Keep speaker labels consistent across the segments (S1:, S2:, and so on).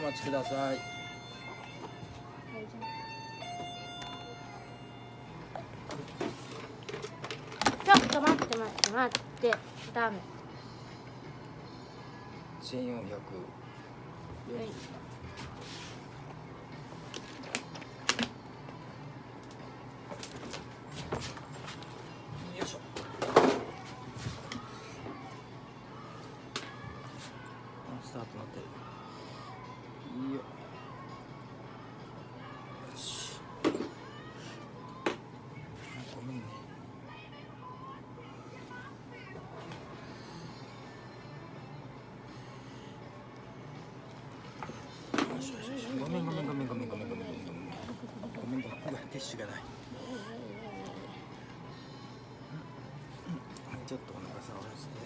S1: 待ちください。
S2: ちょっと待ってダメ。
S1: 1400。
S2: よ
S1: いしょ。スタートなってる。いいよ。よし。ごめんね。ごめん。うわ、ティッシュがない。ちょっとお腹触らせて。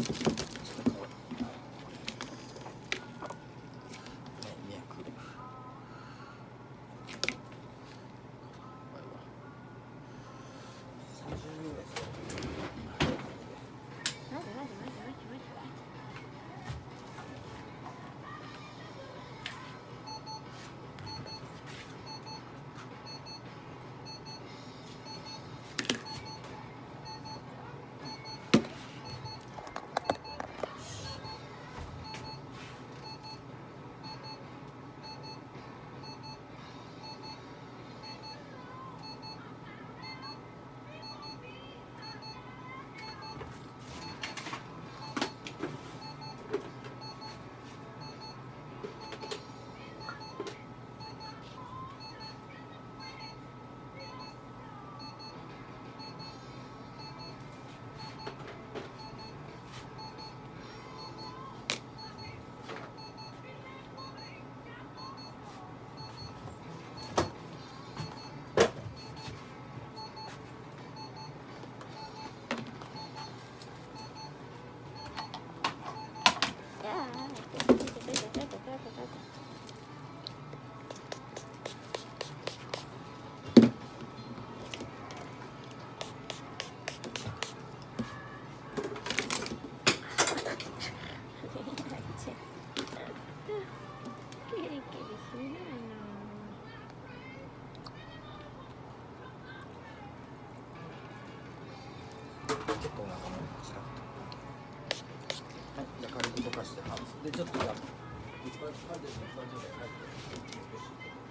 S1: 結構お腹もちらっと。はい、じゃあ軽く溶かしてハウスでちょっといっぱいかんでるの大丈夫だよ。